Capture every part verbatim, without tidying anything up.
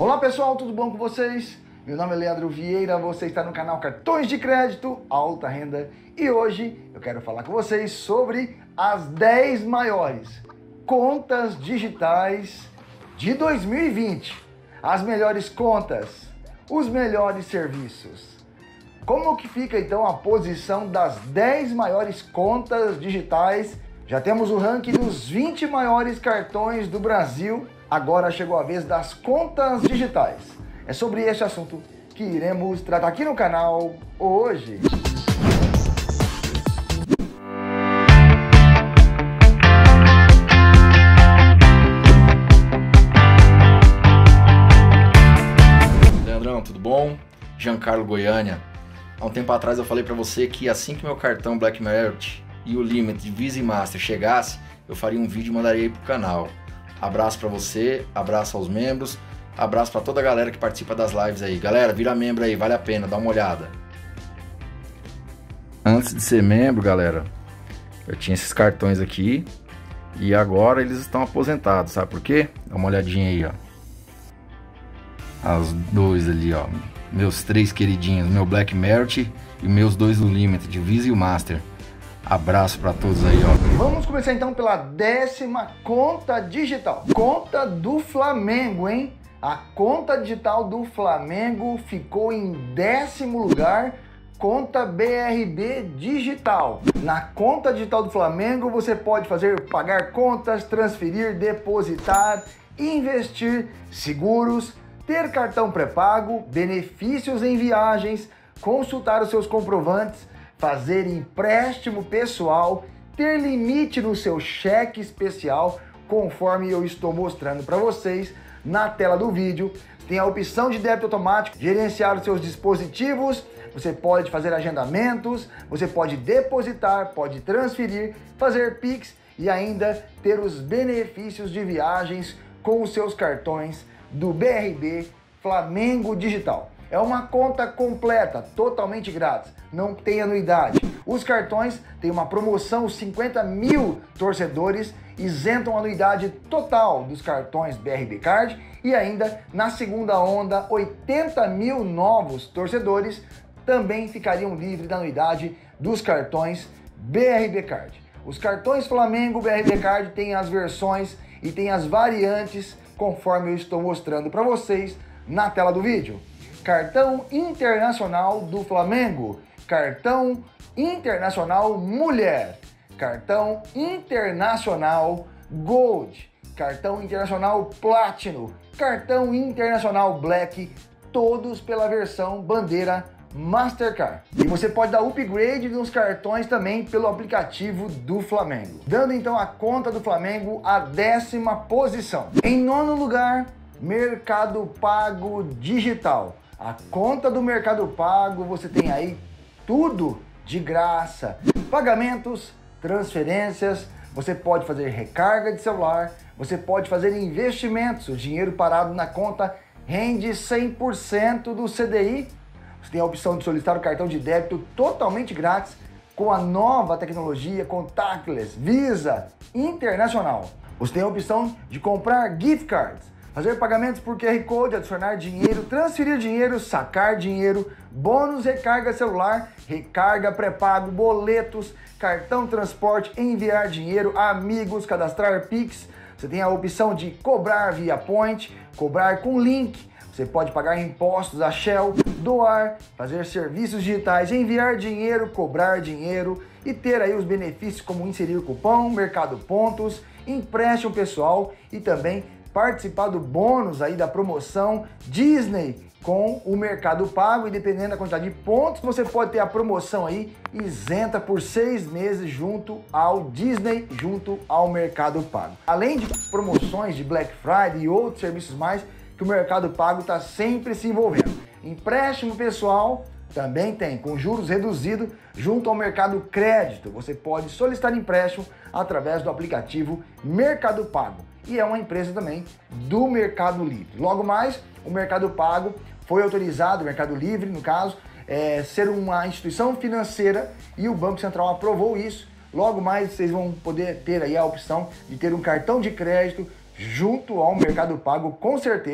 Olá pessoal, tudo bom com vocês? Meu nome é Leandro Vieira, você está no canal Cartões de Crédito Alta Renda e hoje eu quero falar com vocês sobre as dez maiores contas digitais de dois mil e vinte. As melhores contas, os melhores serviços. Como que fica então a posição das dez maiores contas digitais? Já temos o ranking dos vinte maiores cartões do Brasil. Agora chegou a vez das contas digitais. É sobre este assunto que iremos tratar aqui no canal hoje. Leandrão, tudo bom? Giancarlo Goiânia. Há um tempo atrás eu falei para você que assim que meu cartão Black Merit e o Limit de Visa e Master chegasse, eu faria um vídeo e mandaria aí pro canal. Abraço para você, abraço aos membros, abraço para toda a galera que participa das lives aí. Galera, vira membro aí, vale a pena, dá uma olhada. Antes de ser membro, galera, eu tinha esses cartões aqui e agora eles estão aposentados, sabe por quê? Dá uma olhadinha aí, ó. As dois ali, ó. Meus três queridinhos, meu Black Merit e meus dois do Limit, de Visa e o Master. Abraço para todos aí, ó. Vamos começar então pela décima conta digital. Conta do Flamengo, hein? A conta digital do Flamengo ficou em décimo lugar. Conta B R B Digital. Na conta digital do Flamengo você pode fazer pagar contas, transferir, depositar, investir, seguros, ter cartão pré-pago, benefícios em viagens, consultar os seus comprovantes, fazer empréstimo pessoal, ter limite no seu cheque especial, conforme eu estou mostrando para vocês na tela do vídeo. Tem a opção de débito automático, gerenciar os seus dispositivos, você pode fazer agendamentos, você pode depositar, pode transferir, fazer Pix e ainda ter os benefícios de viagens com os seus cartões do B R B Flamengo Digital. É uma conta completa, totalmente grátis, não tem anuidade. Os cartões têm uma promoção, cinquenta mil torcedores isentam a anuidade total dos cartões B R B Card e ainda na segunda onda, oitenta mil novos torcedores também ficariam livres da anuidade dos cartões B R B Card. Os cartões Flamengo B R B Card têm as versões e têm as variantes conforme eu estou mostrando para vocês na tela do vídeo. Cartão Internacional do Flamengo, Cartão Internacional Mulher, Cartão Internacional Gold, Cartão Internacional Platino, Cartão Internacional Black, todos pela versão bandeira Mastercard. E você pode dar upgrade nos cartões também pelo aplicativo do Flamengo. Dando então a conta do Flamengo a décima posição. Em nono lugar, Mercado Pago Digital. A conta do Mercado Pago, você tem aí tudo de graça. Pagamentos, transferências, você pode fazer recarga de celular, você pode fazer investimentos. O dinheiro parado na conta rende cem por cento do C D I. Você tem a opção de solicitar o cartão de débito totalmente grátis com a nova tecnologia Contactless Visa Internacional. Você tem a opção de comprar gift cards, fazer pagamentos por Q R Code, adicionar dinheiro, transferir dinheiro, sacar dinheiro, bônus recarga celular, recarga pré-pago, boletos, cartão transporte, enviar dinheiro, amigos, cadastrar Pix. Você tem a opção de cobrar via Point, cobrar com link. Você pode pagar impostos a Shell, doar, fazer serviços digitais, enviar dinheiro, cobrar dinheiro e ter aí os benefícios como inserir cupom, mercado pontos, empréstimo pessoal e também participar do bônus aí da promoção Disney com o Mercado Pago, e dependendo da quantidade de pontos, você pode ter a promoção aí isenta por seis meses junto ao Disney, junto ao Mercado Pago. Além de promoções de Black Friday e outros serviços mais que o Mercado Pago está sempre se envolvendo. Empréstimo pessoal também tem, com juros reduzidos junto ao Mercado Crédito. Você pode solicitar empréstimo através do aplicativo Mercado Pago. E é uma empresa também do Mercado Livre. Logo mais, o Mercado Pago foi autorizado, o Mercado Livre, no caso, é, ser uma instituição financeira e o Banco Central aprovou isso. Logo mais, vocês vão poder ter aí a opção de ter um cartão de crédito junto ao Mercado Pago, com certeza,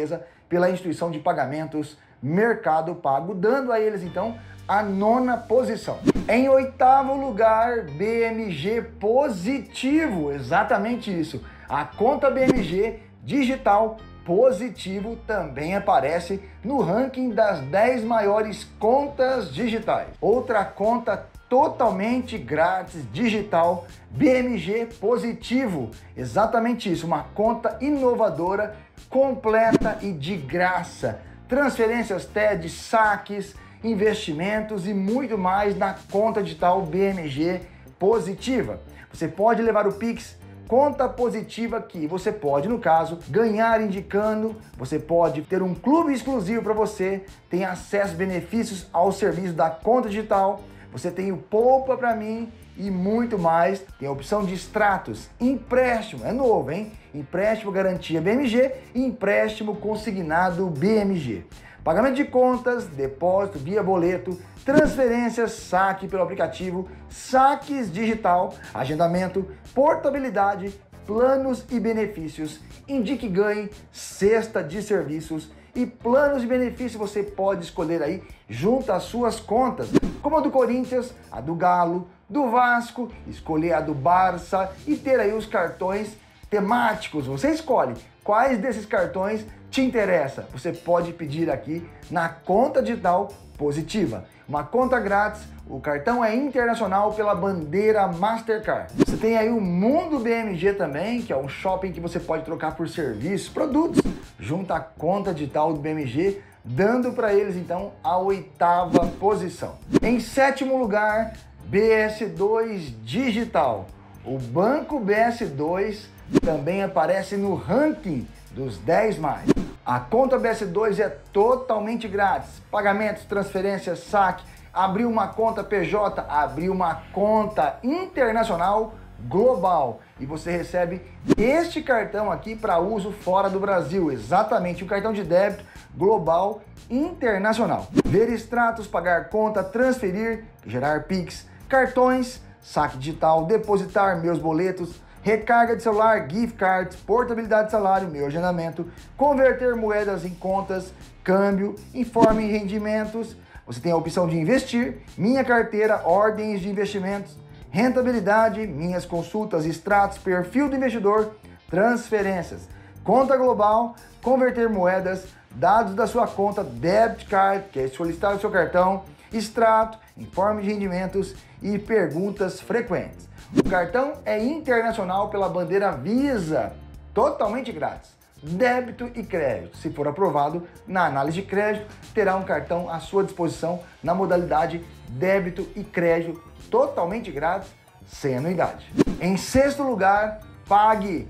pela instituição de pagamentos Mercado Pago, dando a eles então a nona posição. Em oitavo lugar, B M G Positivo, exatamente isso. A conta B M G Digital Positivo também aparece no ranking das dez maiores contas digitais. Outra conta totalmente grátis digital, B M G Positivo, exatamente isso, uma conta inovadora, completa e de graça. Transferências T E D, saques, investimentos e muito mais na conta digital B M G Positiva. Você pode levar o Pix, conta positiva, que você pode, no caso, ganhar indicando, você pode ter um clube exclusivo para você, tem acesso a benefícios ao serviço da conta digital, você tem o Poupa para mim e muito mais. Tem a opção de extratos, empréstimo, é novo, hein? Empréstimo garantia B M G e empréstimo consignado B M G. Pagamento de contas, depósito via boleto, transferências, saque pelo aplicativo, saques digital, agendamento, portabilidade, planos e benefícios, indique e ganhe, cesta de serviços e planos de benefício você pode escolher aí junto às suas contas, como a do Corinthians, a do Galo, do Vasco, escolher a do Barça e ter aí os cartões temáticos. Você escolhe quais desses cartões te interessa. Você pode pedir aqui na conta digital positiva. Uma conta grátis, o cartão é internacional pela bandeira Mastercard. Você tem aí o Mundo B M G também, que é um shopping que você pode trocar por serviços, produtos, junto à conta digital do B M G, dando para eles então a oitava posição. Em sétimo lugar, B S dois Digital. O Banco B S dois também aparece no ranking dos dez mais. A conta B S dois é totalmente grátis. Pagamentos, transferências, saque, abrir uma conta P J, abrir uma conta internacional global. E você recebe este cartão aqui para uso fora do Brasil. Exatamente, um cartão de débito global internacional. Ver extratos, pagar conta, transferir, gerar Pix, cartões, saque digital, depositar meus boletos, recarga de celular, gift cards, portabilidade de salário, meu agendamento, converter moedas em contas, câmbio, informe em rendimentos. Você tem a opção de investir, minha carteira, ordens de investimentos, rentabilidade, minhas consultas, extratos, perfil do investidor, transferências, conta global, converter moedas, dados da sua conta, debit card, que é solicitar o seu cartão, extrato, informe de rendimentos e perguntas frequentes. O cartão é internacional pela bandeira Visa, totalmente grátis. Débito e crédito. Se for aprovado na análise de crédito, terá um cartão à sua disposição na modalidade débito e crédito, totalmente grátis, sem anuidade. Em sexto lugar, Pag.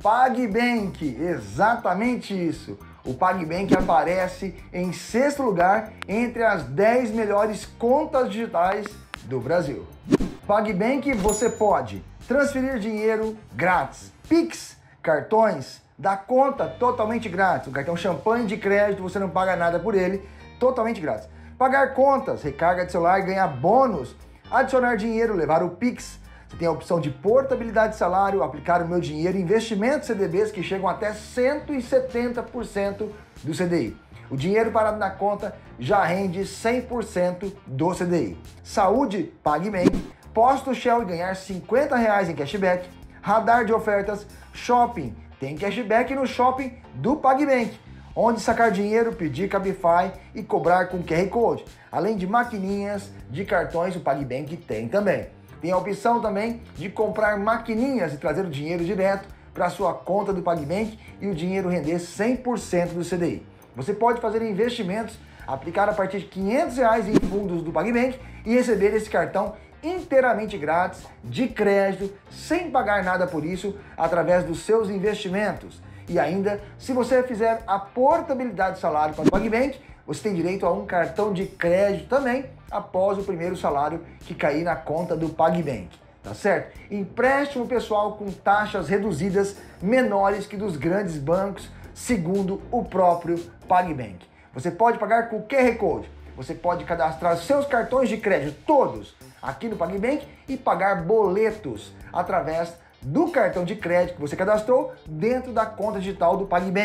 PagBank, exatamente isso. O PagBank aparece em sexto lugar entre as dez melhores contas digitais do Brasil. PagBank, você pode transferir dinheiro grátis, Pix, cartões da conta totalmente grátis. O cartão champanhe de crédito, você não paga nada por ele, totalmente grátis. Pagar contas, recarga de celular, ganhar bônus, adicionar dinheiro, levar o Pix. Você tem a opção de portabilidade de salário, aplicar o meu dinheiro, investimentos C D Bs que chegam até cento e setenta por cento do C D I. O dinheiro parado na conta já rende cem por cento do C D I. Saúde, PagBank, posto Shell e ganhar cinquenta reais em cashback, radar de ofertas, shopping, tem cashback no shopping do PagBank, onde sacar dinheiro, pedir Cabify e cobrar com Q R Code. Além de maquininhas de cartões, o PagBank tem também. Tem a opção também de comprar maquininhas e trazer o dinheiro direto para a sua conta do PagBank e o dinheiro render cem por cento do C D I. Você pode fazer investimentos, aplicar a partir de quinhentos reais em fundos do PagBank e receber esse cartão inteiramente grátis, de crédito, sem pagar nada por isso, através dos seus investimentos. E ainda, se você fizer a portabilidade de salário para o PagBank, você tem direito a um cartão de crédito também, após o primeiro salário que cair na conta do PagBank, tá certo? Empréstimo pessoal com taxas reduzidas menores que dos grandes bancos, segundo o próprio PagBank. Você pode pagar com Q R Code, você pode cadastrar seus cartões de crédito todos aqui no PagBank e pagar boletos através do cartão de crédito que você cadastrou dentro da conta digital do PagBank.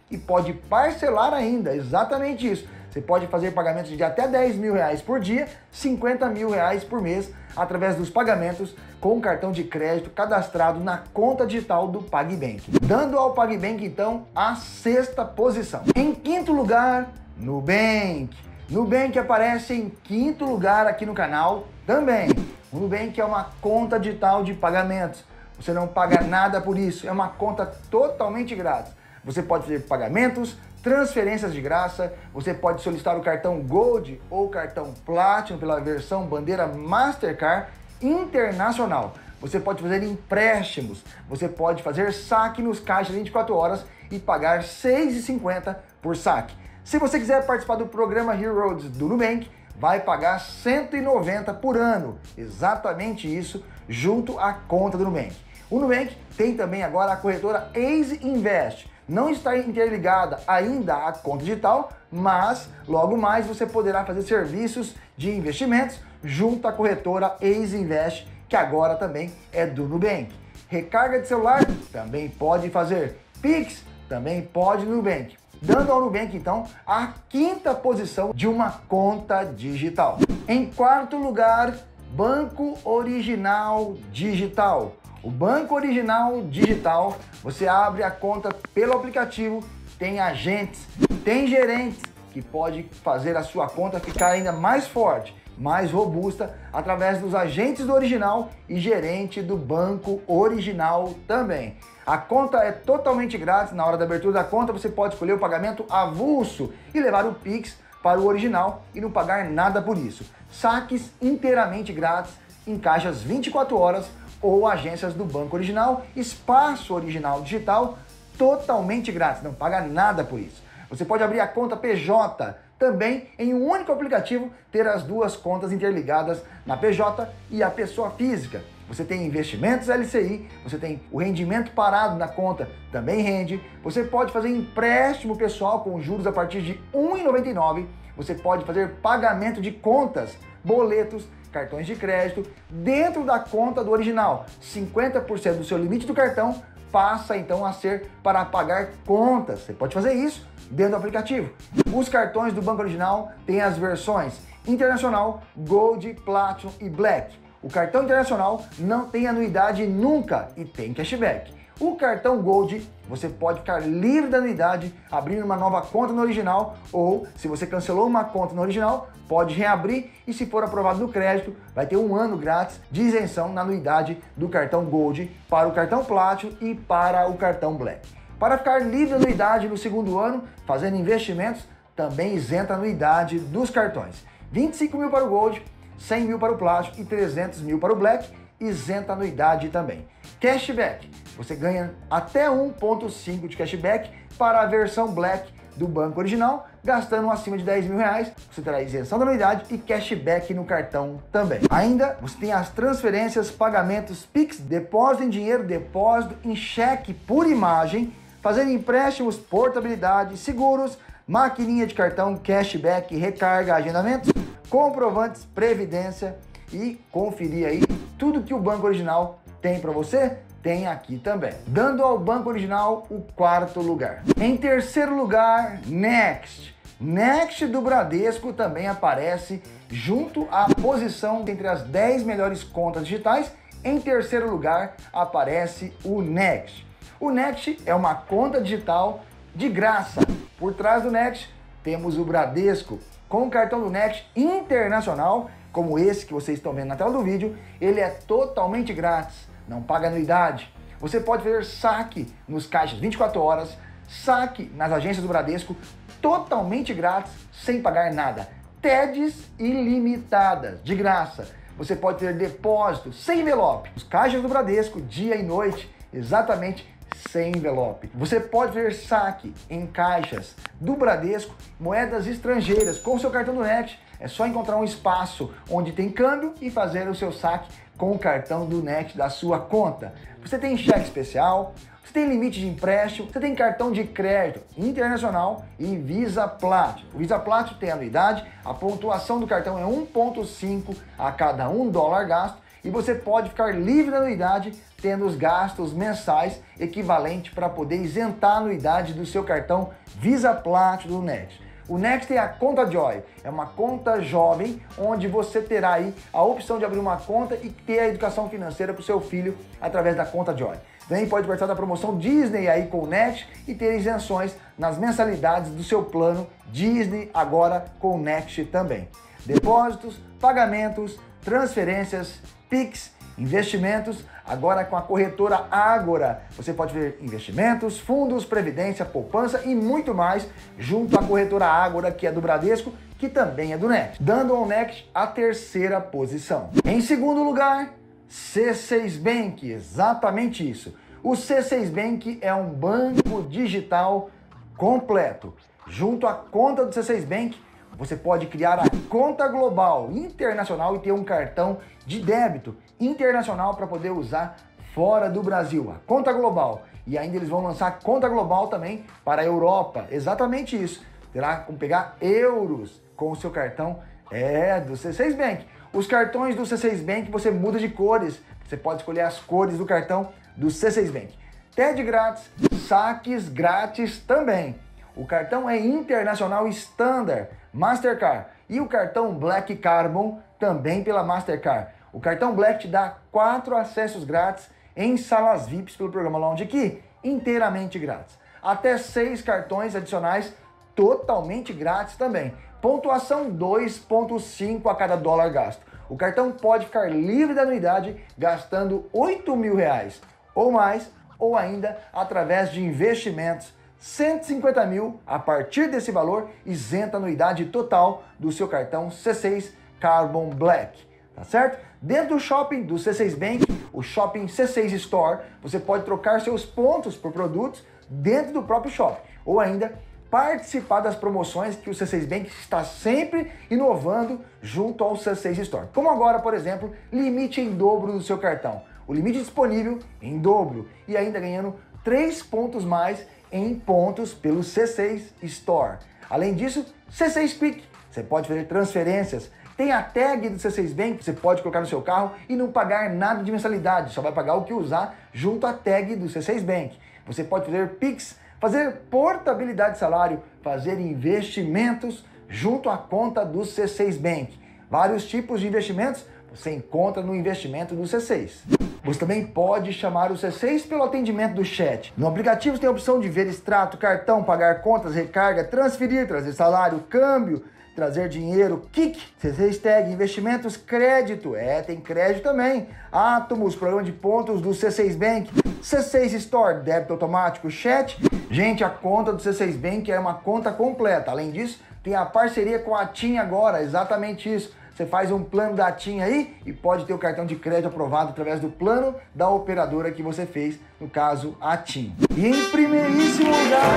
e pode parcelar ainda, exatamente isso. Você pode fazer pagamentos de até dez mil reais por dia, cinquenta mil reais por mês, através dos pagamentos com cartão de crédito cadastrado na conta digital do PagBank. Dando ao PagBank, então, a sexta posição. Em quinto lugar, Nubank. Nubank aparece em quinto lugar aqui no canal também. O Nubank é uma conta digital de pagamentos. Você não paga nada por isso, é uma conta totalmente grátis. Você pode fazer pagamentos, transferências de graça, você pode solicitar o cartão Gold ou cartão Platinum pela versão bandeira Mastercard internacional. Você pode fazer empréstimos, você pode fazer saque nos caixas vinte e quatro horas e pagar seis reais e cinquenta centavos por saque. Se você quiser participar do programa Heroes do Nubank, vai pagar cento e noventa reais por ano, exatamente isso, junto à conta do Nubank. O Nubank tem também agora a corretora Easy Invest. Não está interligada ainda à conta digital, mas logo mais você poderá fazer serviços de investimentos junto à corretora Easy Invest, que agora também é do Nubank. Recarga de celular também pode fazer. Pix também pode no Nubank. Dando ao Nubank, então, a quinta posição de uma conta digital. Em quarto lugar, Banco Original Digital. O Banco Original Digital, você abre a conta pelo aplicativo, tem agentes, tem gerentes que pode fazer a sua conta ficar ainda mais forte, mais robusta, através dos agentes do Original e gerente do Banco Original também. A conta é totalmente grátis. Na hora da abertura da conta, você pode escolher o pagamento avulso e levar o Pix para o Original e não pagar nada por isso. Saques inteiramente grátis em caixas vinte e quatro horas ou agências do Banco Original, espaço Original Digital, totalmente grátis, não paga nada por isso. Você pode abrir a conta P J também em um único aplicativo, ter as duas contas interligadas na P J e a pessoa física. Você tem investimentos L C I, você tem o rendimento parado na conta, também rende. Você pode fazer empréstimo pessoal com juros a partir de um real e noventa e nove centavos. Você pode fazer pagamento de contas, boletos, cartões de crédito dentro da conta do Original. cinquenta por cento do seu limite do cartão passa então a ser para pagar contas. Você pode fazer isso dentro do aplicativo. Os cartões do Banco Original têm as versões Internacional, Gold, Platinum e Black. O cartão Internacional não tem anuidade nunca e tem cashback. O cartão Gold, você pode ficar livre da anuidade abrindo uma nova conta no Original, ou se você cancelou uma conta no Original, pode reabrir e, se for aprovado no crédito, vai ter um ano grátis de isenção na anuidade do cartão Gold para o cartão Platinum e para o cartão Black. Para ficar livre da anuidade no segundo ano, fazendo investimentos, também isenta a anuidade dos cartões. vinte e cinco mil para o Gold, cem mil para o Platinum e trezentos mil para o Black, isenta a anuidade também. Cashback, você ganha até um vírgula cinco de cashback para a versão Black do Banco Original, gastando acima de dez mil reais, você terá isenção da anuidade e cashback no cartão também. Ainda, você tem as transferências, pagamentos, Pix, depósito em dinheiro, depósito em cheque por imagem, fazendo empréstimos, portabilidade, seguros, maquininha de cartão, cashback, recarga, agendamentos, comprovantes, previdência e conferir aí tudo que o Banco Original tem para você, tem aqui também. Dando ao Banco Original o quarto lugar. Em terceiro lugar, Next. Next do Bradesco também aparece junto à posição entre as dez melhores contas digitais. Em terceiro lugar aparece o Next. O Next é uma conta digital de graça. Por trás do Next temos o Bradesco. Com o cartão do Next Internacional, como esse que vocês estão vendo na tela do vídeo, ele é totalmente grátis, não paga anuidade. Você pode fazer saque nos caixas vinte e quatro horas, saque nas agências do Bradesco, totalmente grátis, sem pagar nada. T E Ds ilimitadas, de graça. Você pode ter depósito sem envelope. Os caixas do Bradesco, dia e noite, exatamente sem envelope. Você pode ver saque em caixas do Bradesco, moedas estrangeiras, com o seu cartão do Next. É só encontrar um espaço onde tem câmbio e fazer o seu saque com o cartão do Next da sua conta. Você tem cheque especial, você tem limite de empréstimo, você tem cartão de crédito internacional e Visa Platinum. O Visa Platinum tem anuidade, a pontuação do cartão é um vírgula cinco a cada um dólar gasto e você pode ficar livre da anuidade, tendo os gastos mensais equivalentes para poder isentar a anuidade do seu cartão Visa Platinum do Next. O Next tem a Conta Joy, é uma conta jovem, onde você terá aí a opção de abrir uma conta e ter a educação financeira para o seu filho através da Conta Joy. Também pode participar da promoção Disney aí com o Next e ter isenções nas mensalidades do seu plano Disney agora com o Next também. Depósitos, pagamentos, transferências, Pix, investimentos, agora com a corretora Ágora. Você pode ver investimentos, fundos, previdência, poupança e muito mais junto à corretora Ágora, que é do Bradesco, que também é do Next, dando ao Next a terceira posição. Em segundo lugar, C seis Bank, exatamente isso. O C seis Bank é um banco digital completo. Junto à conta do C seis Bank, você pode criar a conta global internacional e ter um cartão de débito internacional para poder usar fora do Brasil. A conta global. E ainda eles vão lançar a conta global também para a Europa. Exatamente isso. Terá como pegar euros com o seu cartão é do C seis Bank. Os cartões do C seis Bank você muda de cores. Você pode escolher as cores do cartão do C seis Bank. T E D grátis, saques grátis também. O cartão é internacional Standard, Mastercard, e o cartão Black Carbon também pela Mastercard. O cartão Black te dá quatro acessos grátis em salas V I Ps pelo programa Lounge Key, inteiramente grátis. Até seis cartões adicionais totalmente grátis também. Pontuação dois ponto cinco a cada dólar gasto. O cartão pode ficar livre da anuidade gastando oito mil reais ou mais, ou ainda através de investimentos. cento e cinquenta mil a partir desse valor, isenta a anuidade total do seu cartão C seis Carbon Black, tá certo? Dentro do shopping do C seis Bank, o Shopping C seis Store, você pode trocar seus pontos por produtos dentro do próprio shopping, ou ainda participar das promoções que o C seis Bank está sempre inovando junto ao C seis Store. Como agora, por exemplo, limite em dobro do seu cartão. O limite disponível em dobro e ainda ganhando três pontos mais em pontos pelo C seis Store. Além disso, C seis Quick, você pode fazer transferências. Tem a tag do C seis Bank, você pode colocar no seu carro e não pagar nada de mensalidade, só vai pagar o que usar junto à tag do C seis Bank. Você pode fazer Pix, fazer portabilidade de salário, fazer investimentos junto à conta do C seis Bank. Vários tipos de investimentos você encontra no investimento do C seis. Você também pode chamar o C seis pelo atendimento do chat. No aplicativo você tem a opção de ver extrato, cartão, pagar contas, recarga, transferir, trazer salário, câmbio, trazer dinheiro, Kik, C seis Tag, investimentos, crédito, é, tem crédito também, Atomos, programa de pontos do C seis Bank, C seis Store, débito automático, chat. Gente, a conta do C seis Bank é uma conta completa. Além disso, tem a parceria com a TIM agora, exatamente isso. Você faz um plano da TIM aí e pode ter o cartão de crédito aprovado através do plano da operadora que você fez, no caso, a TIM. E em primeiríssimo lugar,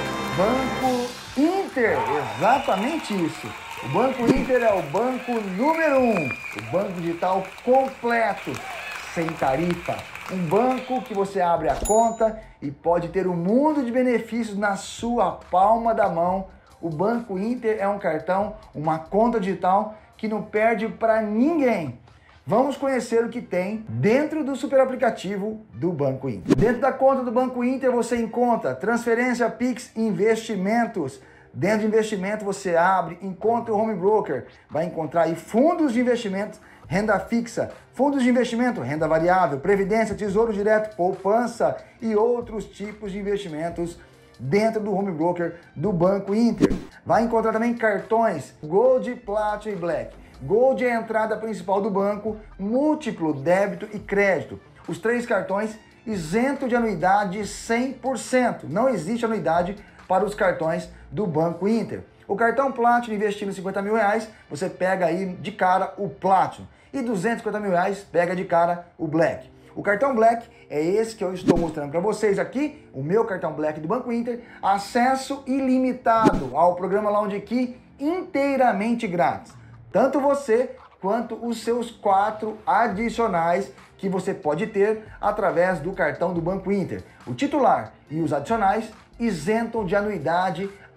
Banco Inter, exatamente isso. O Banco Inter é o banco número um, o banco digital completo, sem tarifa. Um banco que você abre a conta e pode ter um mundo de benefícios na sua palma da mão. O Banco Inter é um cartão, uma conta digital que não perde para ninguém. Vamos conhecer o que tem dentro do super aplicativo do Banco Inter. Dentro da conta do Banco Inter você encontra transferência, Pix, investimentos. Dentro de investimento você abre, encontra o Home Broker, vai encontrar aí fundos de investimento, renda fixa, fundos de investimento, renda variável, previdência, tesouro direto, poupança e outros tipos de investimentos dentro do Home Broker do Banco Inter. Vai encontrar também cartões Gold, Platinum e Black. Gold é a entrada principal do banco, múltiplo, débito e crédito. Os três cartões isento de anuidade cem por cento. Não existe anuidade para os cartões do Banco Inter. O cartão Platinum, investindo cinquenta mil reais, você pega aí de cara o Platinum. E duzentos e cinquenta mil reais, pega de cara o Black. O cartão Black é esse que eu estou mostrando para vocês aqui, o meu cartão Black do Banco Inter, acesso ilimitado ao programa Lounge Key inteiramente grátis. Tanto você quanto os seus quatro adicionais que você pode ter através do cartão do Banco Inter. O titular e os adicionais isentam de anuidade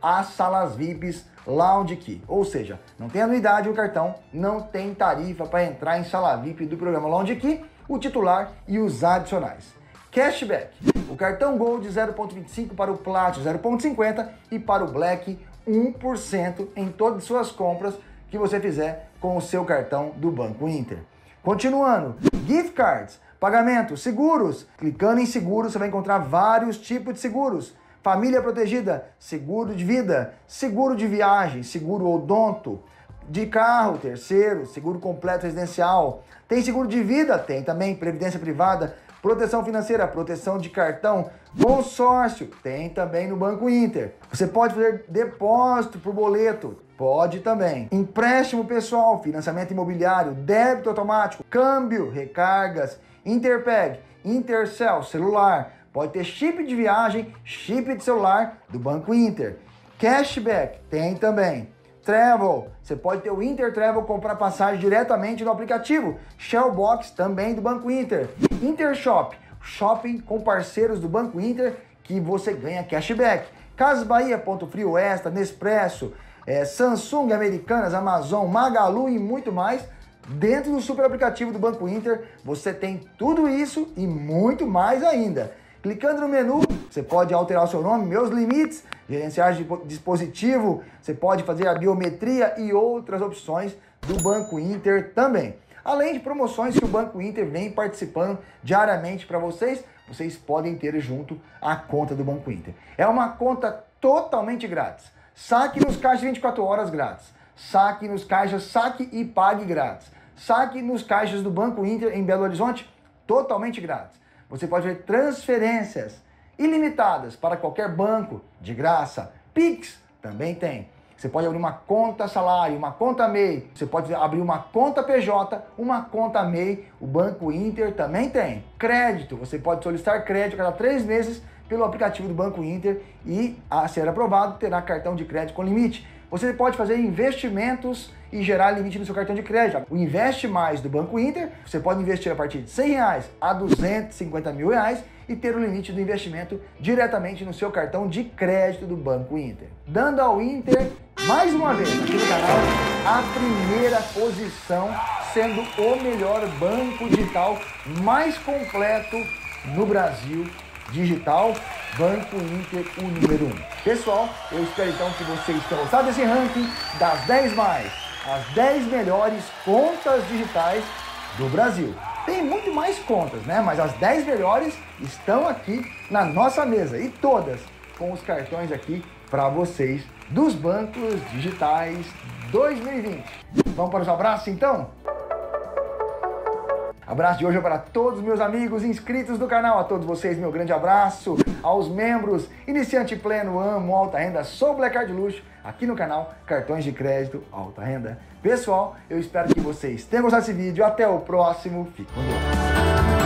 as salas V I Ps Lounge Key. Ou seja, não tem anuidade o cartão, não tem tarifa para entrar em sala V I P do programa Lounge Key, o titular e os adicionais. Cashback. O cartão Gold zero vírgula vinte e cinco para o Platinum zero vírgula cinquenta e para o Black um por cento em todas as suas compras que você fizer com o seu cartão do Banco Inter. Continuando, gift cards, pagamentos, seguros. Clicando em seguros, você vai encontrar vários tipos de seguros. Família protegida, seguro de vida, seguro de viagem, seguro odonto, de carro, terceiro, seguro completo residencial. Tem seguro de vida? Tem também, previdência privada, proteção financeira, proteção de cartão, consórcio, tem também no Banco Inter. Você pode fazer depósito por boleto, pode também. Empréstimo pessoal, financiamento imobiliário, débito automático, câmbio, recargas, Interpeg, Intercell, celular, pode ter chip de viagem, chip de celular do Banco Inter. Cashback, tem também. Travel, você pode ter o Inter Travel, comprar passagem diretamente no aplicativo. Shellbox, também do Banco Inter. Intershop, shopping com parceiros do Banco Inter que você ganha cashback. Casas Bahia, Ponto Frio, Extra, Nespresso, é, Samsung, Americanas, Amazon, Magalu e muito mais. Dentro do super aplicativo do Banco Inter, você tem tudo isso e muito mais ainda. Clicando no menu, você pode alterar o seu nome, meus limites, gerenciar de dispositivo, você pode fazer a biometria e outras opções do Banco Inter também. Além de promoções que o Banco Inter vem participando diariamente para vocês, vocês podem ter junto a conta do Banco Inter. É uma conta totalmente grátis. Saque nos caixas vinte e quatro horas grátis. Saque nos caixas Saque e Pague grátis. Saque nos caixas do Banco Inter em Belo Horizonte totalmente grátis. Você pode ver transferências ilimitadas para qualquer banco, de graça. Pix também tem. Você pode abrir uma conta salário, uma conta M E I. Você pode abrir uma conta P J, uma conta M E I. O Banco Inter também tem. Crédito. Você pode solicitar crédito a cada três meses pelo aplicativo do Banco Inter e, a ser aprovado, terá cartão de crédito com limite. Você pode fazer investimentos e gerar limite no seu cartão de crédito. O Investe Mais do Banco Inter, você pode investir a partir de cem reais a duzentos e cinquenta mil reais e ter o limite do investimento diretamente no seu cartão de crédito do Banco Inter. Dando ao Inter, mais uma vez, aqui no canal, a primeira posição, sendo o melhor banco digital mais completo no Brasil digital. Banco Inter, o número um. Pessoal, eu espero então que vocês tenham gostado desse ranking das dez mais, as dez melhores contas digitais do Brasil. Tem muito mais contas, né? Mas as dez melhores estão aqui na nossa mesa e todas com os cartões aqui para vocês dos bancos digitais dois mil e vinte. Vamos para os abraços então? Abraço de hoje é para todos meus amigos inscritos do canal, a todos vocês meu grande abraço, aos membros, iniciante pleno, amo, alta renda, sou Black Card Luxo, aqui no canal Cartões de Crédito Alta Renda. Pessoal, eu espero que vocês tenham gostado desse vídeo, até o próximo, fique com Deus.